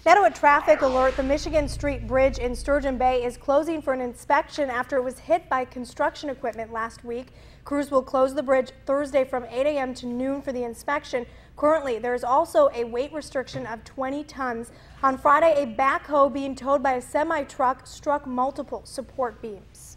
Now to a traffic alert. The Michigan Street Bridge in Sturgeon Bay is closing for an inspection after it was hit by construction equipment last week. Crews will close the bridge Thursday from 8 a.m. to noon for the inspection. Currently, there is also a weight restriction of 20 tons. On Friday, a backhoe being towed by a semi-truck struck multiple support beams.